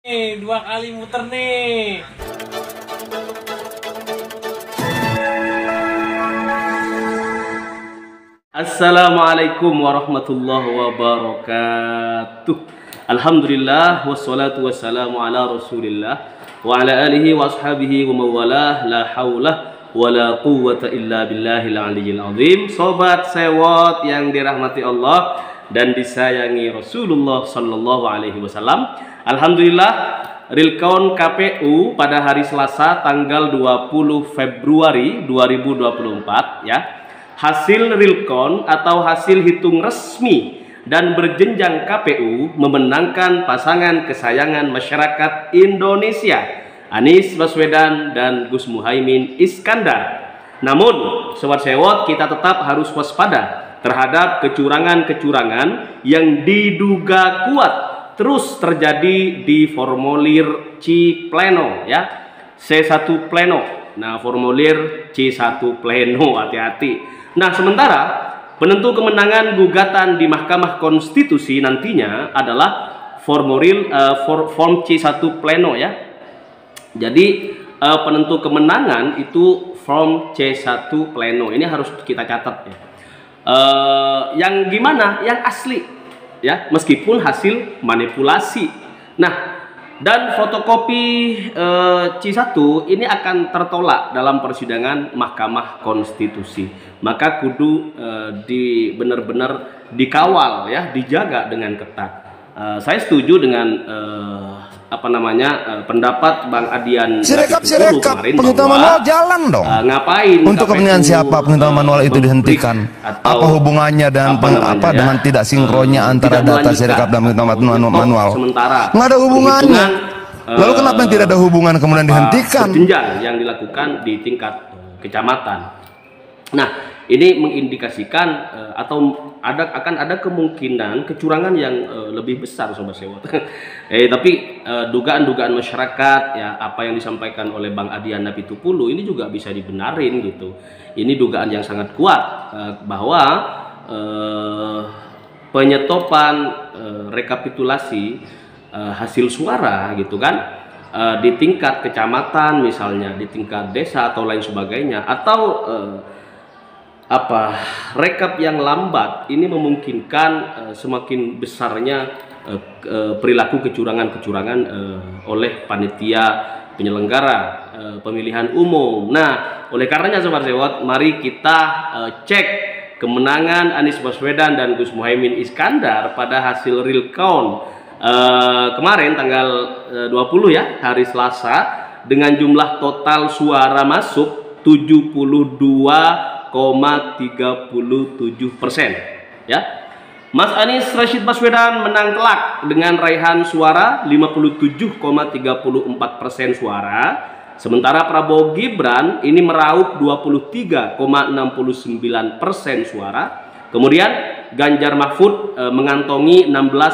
Nih, 2 kali muter nih. Assalamualaikum warahmatullahi wabarakatuh. Alhamdulillah wassalatu wassalamu ala Rasulillah wa ala alihi wa ashabihi wa mawalah, la haula wa la quwwata illa billahil aliyyil azim. Sobat sewot yang dirahmati Allah dan disayangi Rasulullah sallallahu alaihi wasallam. Alhamdulillah, real count KPU pada hari Selasa tanggal 20 Februari 2024 ya. Hasil real count atau hasil hitung resmi dan berjenjang KPU memenangkan pasangan kesayangan masyarakat Indonesia, Anies Baswedan dan Gus Muhaimin Iskandar. Namun, sobat sewot, kita tetap harus waspada terhadap kecurangan-kecurangan yang diduga kuat terus terjadi di formulir C Pleno ya, C1 Pleno. Nah, formulir C1 Pleno, hati-hati. Nah, sementara penentu kemenangan gugatan di Mahkamah Konstitusi nantinya adalah form C1 Pleno ya. Jadi penentu kemenangan itu form C1 Pleno. Ini harus kita catat ya. Yang gimana? Yang asli ya, meskipun hasil manipulasi. Nah, dan fotokopi C1 ini akan tertolak dalam persidangan Mahkamah Konstitusi. Maka kudu benar-benar dikawal ya, dijaga dengan ketat. Saya setuju dengan pendapat Bang Adian Sirekap kemarin, penghitungan manual jalan dong. Ngapain untuk kepentingan siapa penghitungan manual itu dihentikan? Apa hubungannya dan dengan tidak sinkronnya antara data sirekap dan penghitungan manual? Sementara nggak ada hubungannya. Lalu kenapa yang tidak ada hubungan kemudian dihentikan? Berjenjang yang dilakukan di tingkat kecamatan. Nah, ini mengindikasikan akan ada kemungkinan kecurangan yang lebih besar, sobat sewot. Tapi dugaan-dugaan masyarakat ya, apa yang disampaikan oleh Bang Adian Napitupulu ini juga bisa dibenarin gitu. Ini dugaan yang sangat kuat bahwa penyetopan rekapitulasi hasil suara gitu kan, di tingkat kecamatan misalnya, di tingkat desa atau lain sebagainya, atau rekap yang lambat ini memungkinkan semakin besarnya perilaku kecurangan-kecurangan oleh panitia penyelenggara pemilihan umum. Nah, oleh karenanya sobat sewot, mari kita cek kemenangan Anies Baswedan dan Gus Muhaimin Iskandar pada hasil real count kemarin tanggal 20 ya, hari Selasa, dengan jumlah total suara masuk 72,37% ya. Mas Anies Rashid Baswedan menang telak dengan raihan suara 57,34% suara. Sementara Prabowo Gibran ini meraup 23,69% suara. Kemudian Ganjar Mahfud mengantongi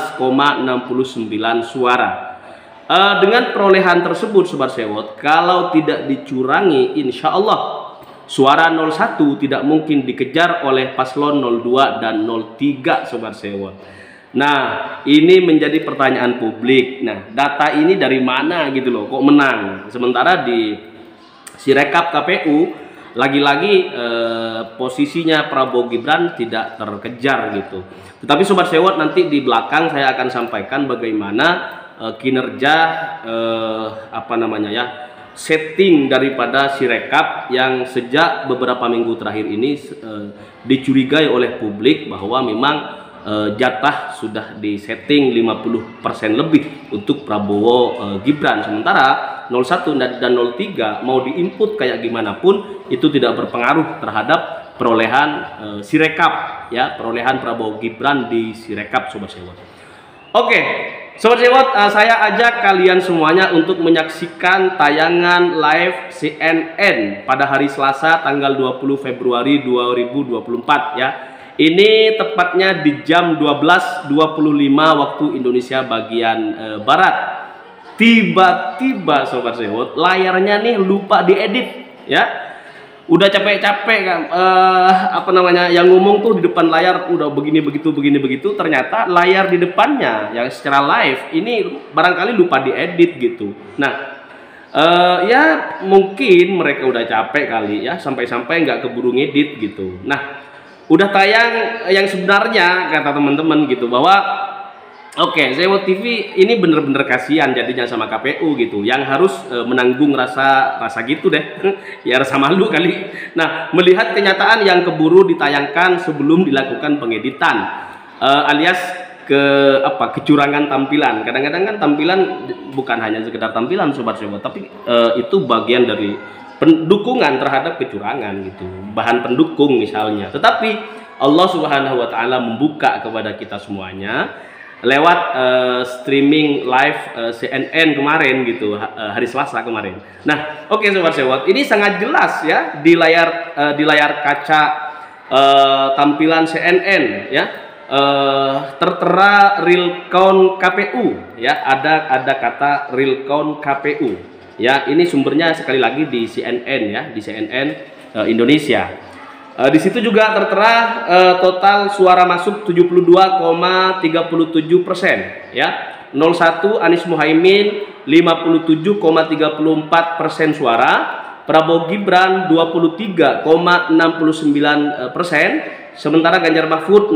16,69 suara. Dengan perolehan tersebut, sobat sewot, kalau tidak dicurangi, insya Allah suara 01 tidak mungkin dikejar oleh paslon 02 dan 03, sobat sewot. Nah, ini menjadi pertanyaan publik. Nah, data ini dari mana gitu loh, kok menang? Sementara di Sirekap KPU lagi-lagi posisinya Prabowo Gibran tidak terkejar gitu. Tetapi sobat sewot, nanti di belakang saya akan sampaikan bagaimana kinerja setting daripada Sirekap yang sejak beberapa minggu terakhir ini dicurigai oleh publik bahwa memang jatah sudah disetting 50% lebih untuk Prabowo Gibran. Sementara 01 dan 03 mau diinput kayak gimana pun itu tidak berpengaruh terhadap perolehan Sirekap ya, perolehan Prabowo Gibran di Sirekap, sobat sewot. Oke, sobat sewot, saya ajak kalian semuanya untuk menyaksikan tayangan live CNN pada hari Selasa tanggal 20 Februari 2024 ya. Ini tepatnya di jam 12.25 waktu Indonesia bagian Barat. Tiba-tiba sobat sewot, layarnya nih lupa diedit ya. udah capek-capek kan apa namanya yang ngomong tuh di depan layar udah begini begitu, ternyata layar di depannya yang secara live ini barangkali lupa diedit gitu. Nah ya mungkin mereka udah capek kali ya, sampai-sampai nggak keburu ngedit gitu. Nah udah tayang yang sebenarnya kata teman-teman gitu, bahwa oke, Sewot TV ini bener-bener kasihan jadinya sama KPU gitu, yang harus menanggung rasa gitu deh, ya rasa malu kali. Nah, melihat kenyataan yang keburu ditayangkan sebelum dilakukan pengeditan, alias kecurangan tampilan. Kadang-kadang kan tampilan bukan hanya sekedar tampilan sobat Sewot, tapi itu bagian dari pendukungan terhadap kecurangan gitu, bahan pendukung misalnya. Tetapi Allah Subhanahu wa taala membuka kepada kita semuanya lewat streaming live CNN kemarin gitu, hari Selasa kemarin. Nah, oke sobat Sewot, ini sangat jelas ya di layar kaca tampilan CNN ya, tertera real count KPU ya, ada kata real count KPU ya. Ini sumbernya sekali lagi di CNN ya, di CNN Indonesia. Di situ juga tertera total suara masuk 72,37% ya. 01 Anies Muhaimin 57,34% suara, Prabowo Gibran 23,69%, sementara Ganjar Mahfud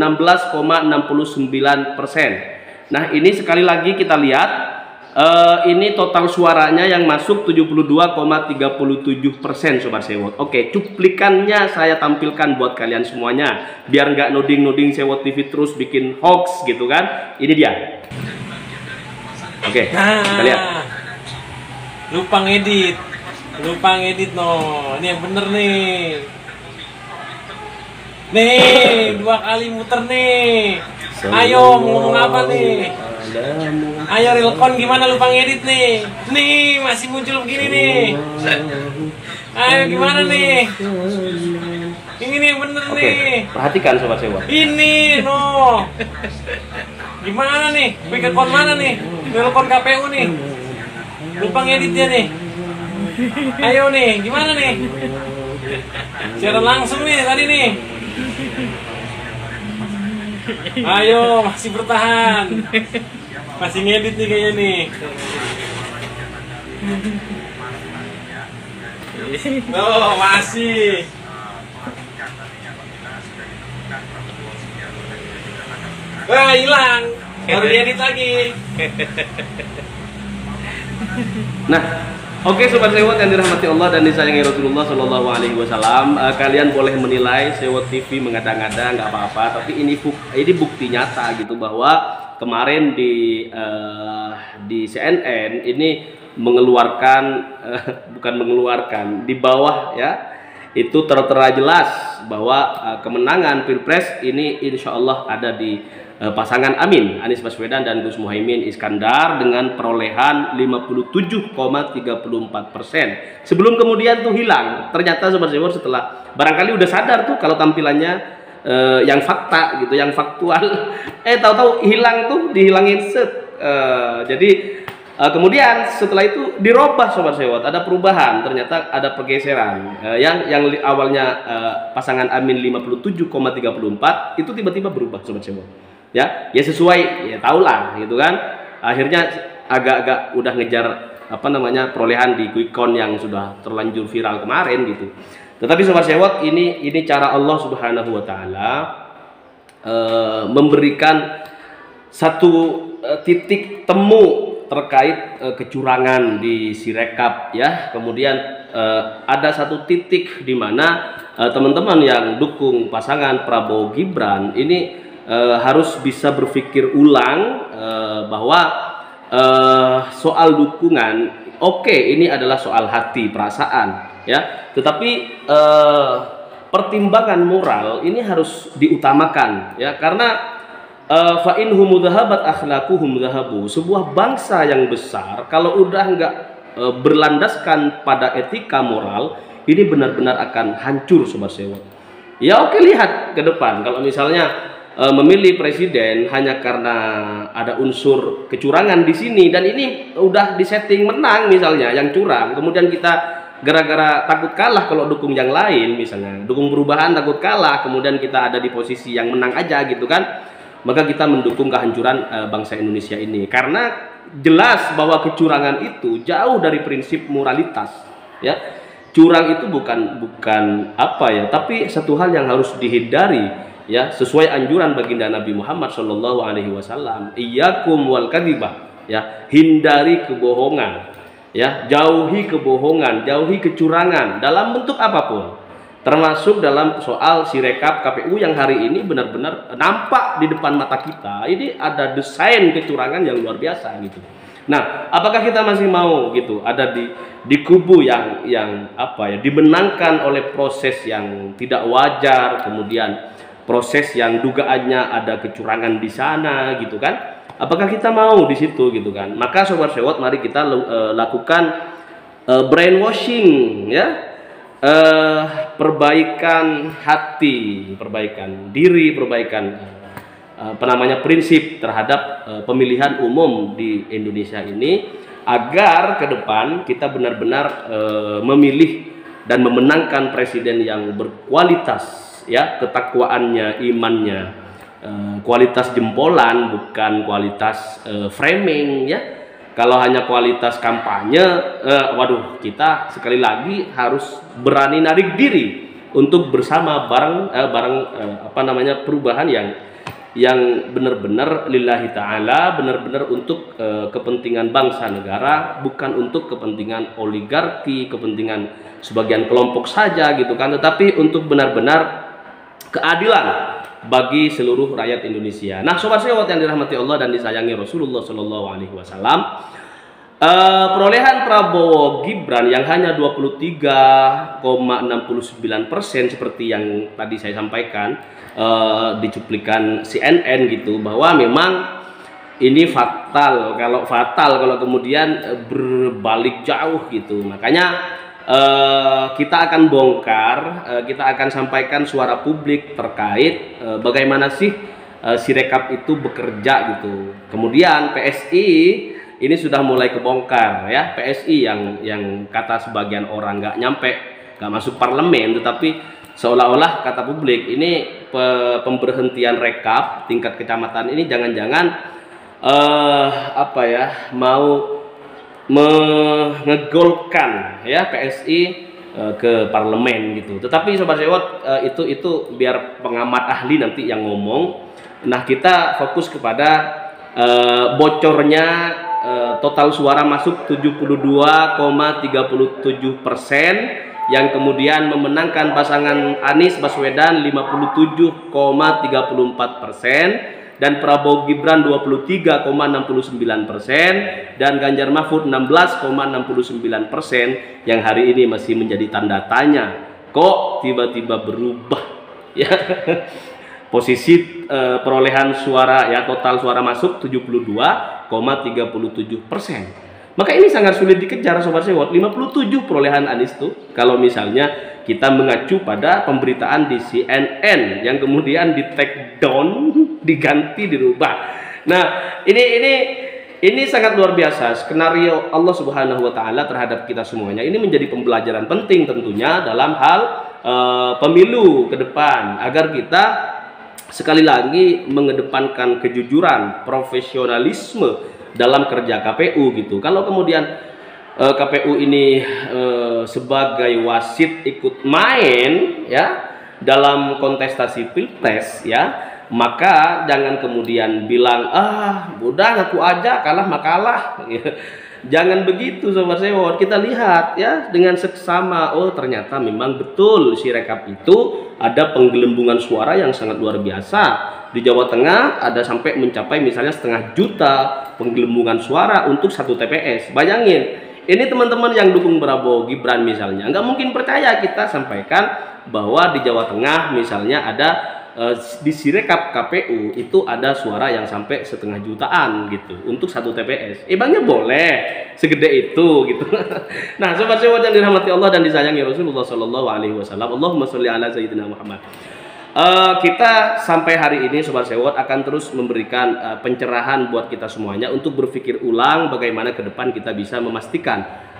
16,69%. Nah, ini sekali lagi kita lihat ini total suaranya yang masuk 72,37% sobat Sewot. Oke, cuplikannya saya tampilkan buat kalian semuanya biar nggak noding Sewot TV terus bikin hoax gitu kan. Ini dia. Oke, kita lihat. Lupa ngedit no. Ini yang bener nih. Nih, 2 kali muter nih. Ayo mau ngomong apa nih? Ayo Realcon gimana lupa ngedit nih? Nih masih muncul begini nih. Ayo gimana nih? Ini nih bener nih. Perhatikan sobat Sewot. Ini no. Gimana nih? Quick account mana nih? Realcon KPU nih. Lupa ngeditnya nih. Ayo nih, gimana nih? Siaran langsung nih tadi nih. Ayo, masih bertahan. Masih ngedit nih kayaknya nih. Oh, masih. Wah, hilang. Baru diedit lagi. Nah, oke sobat Sewot yang dirahmati Allah dan disayangi Rasulullah Shallallahu Alaihi Wasallam, kalian boleh menilai Sewot TV mengada-ngada nggak apa-apa, tapi ini bukti nyata gitu bahwa kemarin di CNN ini mengeluarkan di bawah ya, itu tertera jelas bahwa kemenangan Pilpres ini insya Allah ada di pasangan Amin Anies Baswedan dan Gus Muhaimin Iskandar dengan perolehan 57,34%. Sebelum kemudian tuh hilang. Ternyata sobat Sewot setelah barangkali udah sadar tuh kalau tampilannya yang fakta gitu, yang faktual, tahu-tahu hilang tuh, dihilangin set. Jadi kemudian setelah itu dirubah sobat Sewot, ada perubahan, ternyata ada pergeseran. Yang awalnya pasangan Amin 57,34 itu tiba-tiba berubah sobat Sewot. Ya sesuai, ya tahulah gitu kan. Akhirnya agak-agak udah ngejar apa namanya perolehan di quick count yang sudah terlanjur viral kemarin gitu. Tetapi sobat Sewot, ini cara Allah Subhanahu wa taala memberikan satu titik temu terkait kecurangan di Sirekap ya. Kemudian ada satu titik di mana teman-teman yang dukung pasangan Prabowo Gibran ini harus bisa berpikir ulang bahwa soal dukungan, oke, ini adalah soal hati, perasaan ya, tetapi pertimbangan moral ini harus diutamakan ya, karena fa in hum dhahabat akhlaquhum dhahabu. Sebuah bangsa yang besar kalau udah nggak berlandaskan pada etika moral, ini benar-benar akan hancur sobat Sewot. Ya oke, lihat ke depan kalau misalnya memilih presiden hanya karena ada unsur kecurangan di sini, dan ini udah disetting menang misalnya yang curang, kemudian kita gara-gara takut kalah kalau dukung yang lain, misalnya dukung perubahan takut kalah, kemudian kita ada di posisi yang menang aja gitu kan, maka kita mendukung kehancuran bangsa Indonesia ini. Karena jelas bahwa kecurangan itu jauh dari prinsip moralitas, ya. Curang itu bukan apa ya, tapi satu hal yang harus dihindari, ya, sesuai anjuran baginda Nabi Muhammad SAW. Iyyakum wal kadzibah, ya, hindari kebohongan, ya, jauhi kebohongan, jauhi kecurangan dalam bentuk apapun, termasuk dalam soal Sirekap KPU yang hari ini benar-benar nampak di depan mata kita. Ini ada desain kecurangan yang luar biasa gitu. Nah, apakah kita masih mau gitu ada di kubu yang apa ya, dimenangkan oleh proses yang tidak wajar, kemudian proses yang dugaannya ada kecurangan di sana gitu kan? Apakah kita mau di situ gitu kan? Maka sobat sewot, mari kita lakukan brainwashing, ya, perbaikan hati, perbaikan diri, perbaikan prinsip terhadap pemilihan umum di Indonesia ini, agar ke depan kita benar-benar memilih dan memenangkan presiden yang berkualitas, ya, ketakwaannya, imannya, kualitas jempolan, bukan kualitas framing, ya. Kalau hanya kualitas kampanye, waduh, kita sekali lagi harus berani narik diri untuk bersama bareng perubahan yang benar-benar lillahi ta'ala, benar-benar untuk kepentingan bangsa negara, bukan untuk kepentingan oligarki, kepentingan sebagian kelompok saja gitu kan, tetapi untuk benar-benar keadilan bagi seluruh rakyat Indonesia. Nah, sobat sewot yang dirahmati Allah dan disayangi Rasulullah SAW, perolehan Prabowo Gibran yang hanya 23,69% seperti yang tadi saya sampaikan di cuplikan CNN gitu, bahwa memang ini fatal kalau kemudian berbalik jauh gitu. Makanya kita akan bongkar, kita akan sampaikan suara publik terkait bagaimana sih Sirekap itu bekerja gitu. Kemudian PSI ini sudah mulai kebongkar, ya, PSI yang kata sebagian orang nggak masuk parlemen, tetapi seolah-olah kata publik ini pemberhentian rekap tingkat kecamatan ini jangan-jangan mau mengegolkan, ya, PSI ke parlemen gitu. Tetapi sobat sewot, itu biar pengamat ahli nanti yang ngomong. Nah, kita fokus kepada bocornya total suara masuk 72,37%, yang kemudian memenangkan pasangan Anies Baswedan 57,34%, dan Prabowo Gibran 23,69%, dan Ganjar Mahfud 16,69%, yang hari ini masih menjadi tanda tanya. Kok tiba-tiba berubah, ya? Posisi perolehan suara, ya, total suara masuk 72,37%. Maka ini sangat sulit dikejar sobat sewot. 57 perolehan Anies tuh kalau misalnya kita mengacu pada pemberitaan di CNN yang kemudian di take down, diganti, dirubah. Nah, ini sangat luar biasa skenario Allah Subhanahu wa taala terhadap kita semuanya. Ini menjadi pembelajaran penting tentunya dalam hal pemilu ke depan, agar kita sekali lagi mengedepankan kejujuran, profesionalisme dalam kerja KPU gitu. Kalau kemudian KPU ini sebagai wasit ikut main, ya, dalam kontestasi pilpres, ya, maka jangan kemudian bilang udah ngaku aja kalah makalah. Jangan begitu sobat sewot. Kita lihat, ya, dengan seksama, oh ternyata memang betul Sirekap itu ada penggelembungan suara yang sangat luar biasa. Di Jawa Tengah ada sampai mencapai misalnya 500.000 penggelembungan suara untuk satu TPS. Bayangin, ini teman-teman yang dukung Prabowo Gibran misalnya, nggak mungkin percaya kita sampaikan bahwa di Jawa Tengah misalnya ada di Sirekap KPU itu ada suara yang sampai 500.000 gitu untuk satu TPS. Emangnya boleh segede itu gitu. Nah, sobat sewot yang dirahmati Allah dan disayangi Rasulullah SAW, Allahumma sholli ala sayyidina Muhammad. Kita sampai hari ini sobat sewot akan terus memberikan pencerahan buat kita semuanya untuk berpikir ulang bagaimana ke depan kita bisa memastikan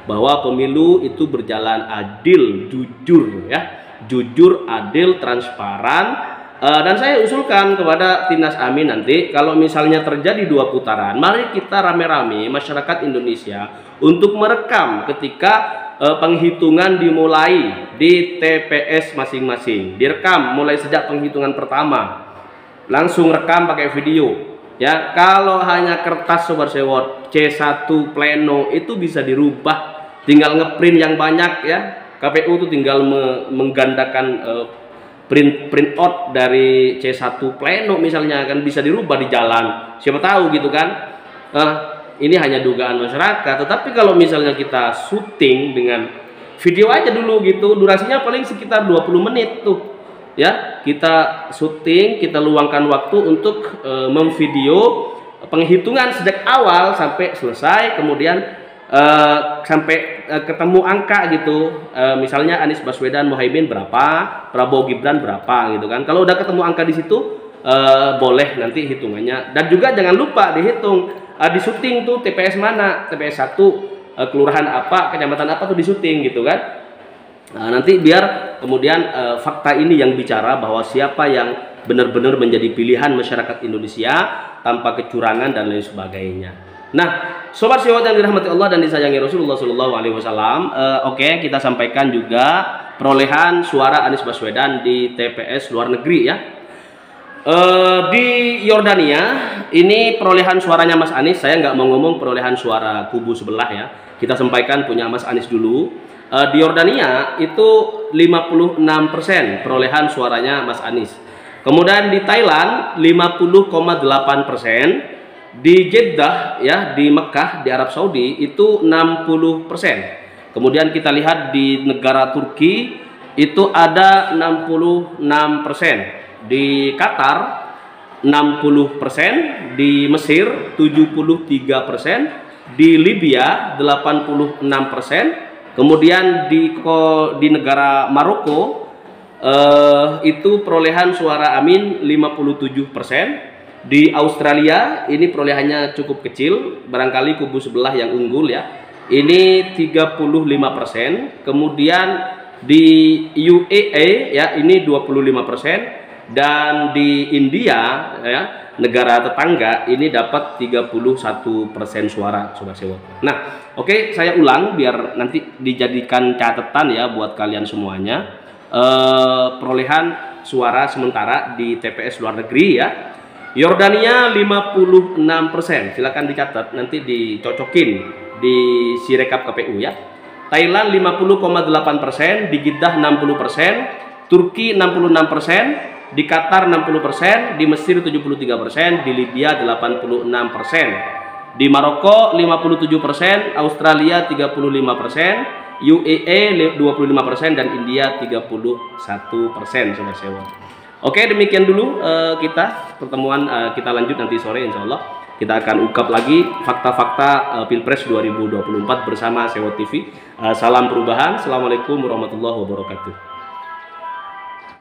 bahwa pemilu itu berjalan adil, jujur ya, jujur, adil, transparan. Dan saya usulkan kepada Timnas Amin nanti kalau misalnya terjadi 2 putaran, mari kita rame-rame masyarakat Indonesia untuk merekam ketika penghitungan dimulai di TPS masing-masing. Direkam mulai sejak penghitungan pertama, langsung rekam pakai video ya. Kalau hanya kertas Sobat Sewot C1 pleno itu bisa dirubah, tinggal ngeprint yang banyak ya. KPU itu tinggal menggandakan print out dari C1 pleno misalnya, kan bisa dirubah di jalan, siapa tahu gitu kan. Ini hanya dugaan masyarakat, tetapi kalau misalnya kita syuting dengan video aja dulu gitu, durasinya paling sekitar 20 menit tuh ya, kita syuting, kita luangkan waktu untuk memvideo penghitungan sejak awal sampai selesai, kemudian sampai ketemu angka gitu, misalnya Anies Baswedan Muhaimin berapa, Prabowo Gibran berapa gitu kan. Kalau udah ketemu angka di situ boleh nanti hitungannya. Dan juga jangan lupa dihitung di syuting tuh TPS mana, TPS 1 kelurahan apa, kecamatan apa tuh di syuting gitu kan. Nanti biar kemudian fakta ini yang bicara bahwa siapa yang benar-benar menjadi pilihan masyarakat Indonesia tanpa kecurangan dan lain sebagainya. Nah, Sobat Sewot yang dirahmati Allah dan disayangi Rasulullah SAW, oke, kita sampaikan juga perolehan suara Anies Baswedan di TPS luar negeri ya. Di Yordania ini perolehan suaranya Mas Anies, saya nggak mau ngomong perolehan suara kubu sebelah ya, kita sampaikan punya Mas Anies dulu. Di Yordania itu 56% perolehan suaranya Mas Anies. Kemudian di Thailand 50,8%. Di Jeddah ya, di Mekah di Arab Saudi itu 60%. Kemudian kita lihat di negara Turki itu ada 66%. Di Qatar 60%, di Mesir 73%, di Libya 86%, kemudian di negara Maroko itu perolehan suara Amin 57%. Di Australia ini perolehannya cukup kecil, barangkali kubu sebelah yang unggul ya. Ini 35%. Kemudian di UAE ya ini 25%, dan di India ya, negara tetangga ini dapat 31% suara Sobat Sewot. Nah, oke, saya ulang biar nanti dijadikan catatan ya buat kalian semuanya. Perolehan suara sementara di TPS luar negeri ya. Yordania 56%, silakan dicatat nanti dicocokin di Sirekap KPU ya. Thailand 50,8%, di Jeddah 60%, Turki 66%, di Qatar 60%, di Mesir 73%, di Libya 86%, di Maroko 57%, Australia 35%, UAE 25%, dan India 31%. Sobat Sewot. Oke, demikian dulu kita pertemuan, kita lanjut nanti sore insya Allah. Kita akan ungkap lagi fakta-fakta Pilpres 2024 bersama Sewot TV. Salam perubahan. Assalamualaikum warahmatullahi wabarakatuh.